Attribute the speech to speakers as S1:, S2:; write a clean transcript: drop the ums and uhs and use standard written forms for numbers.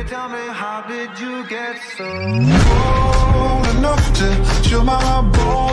S1: Baby, tell me, how did you get so cold enough to chill my bones?